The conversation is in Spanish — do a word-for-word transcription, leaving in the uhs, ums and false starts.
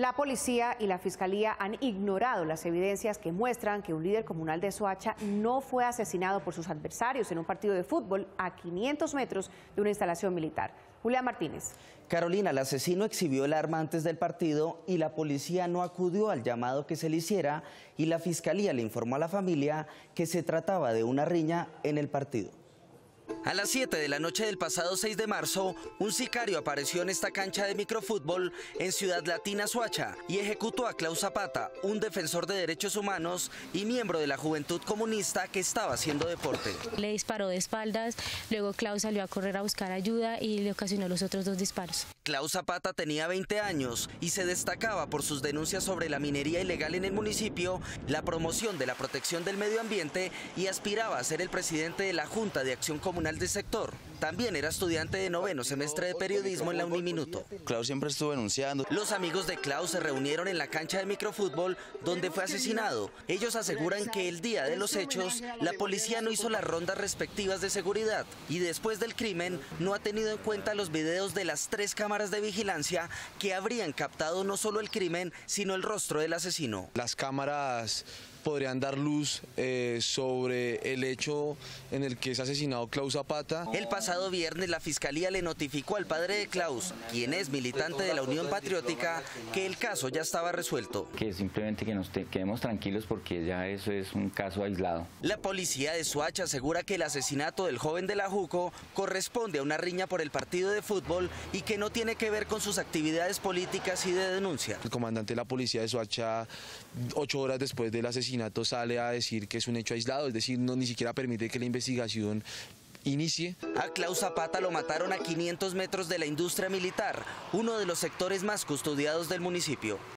La policía y la fiscalía han ignorado las evidencias que muestran que un líder comunal de Soacha no fue asesinado por sus adversarios en un partido de fútbol a quinientos metros de una instalación militar. Julián Martínez. Carolina, el asesino exhibió el arma antes del partido y la policía no acudió al llamado que se le hiciera y la fiscalía le informó a la familia que se trataba de una riña en el partido. A las siete de la noche del pasado seis de marzo, un sicario apareció en esta cancha de microfútbol en Ciudad Latina, Soacha, y ejecutó a Klaus Zapata, un defensor de derechos humanos y miembro de la Juventud Comunista que estaba haciendo deporte. Le disparó de espaldas, luego Klaus salió a correr a buscar ayuda y le ocasionó los otros dos disparos. Klaus Zapata tenía veinte años y se destacaba por sus denuncias sobre la minería ilegal en el municipio, la promoción de la protección del medio ambiente y aspiraba a ser el presidente de la Junta de Acción Comunal del sector. También era estudiante de noveno semestre de periodismo en la Uniminuto. Klaus siempre estuvo denunciando. Los amigos de Klaus se reunieron en la cancha de microfútbol donde fue asesinado. Ellos aseguran que el día de los hechos la policía no hizo las rondas respectivas de seguridad y después del crimen no ha tenido en cuenta los videos de las tres cámaras de vigilancia que habrían captado no solo el crimen sino el rostro del asesino. Las cámaras podrían dar luz eh, sobre el hecho en el que es asesinado Klaus Zapata. El pasado viernes la Fiscalía le notificó al padre de Klaus, quien es militante de la Unión Patriótica, que el caso ya estaba resuelto. Que simplemente que nos quedemos tranquilos porque ya eso es un caso aislado. La policía de Soacha asegura que el asesinato del joven de la Juco corresponde a una riña por el partido de fútbol y que no tiene que ver con sus actividades políticas y de denuncia. El comandante de la policía de Soacha, ocho horas después del asesinato, sale a decir que es un hecho aislado, es decir, no ni siquiera permite que la investigación inicie. A Klaus Zapata lo mataron a quinientos metros de la industria militar, uno de los sectores más custodiados del municipio.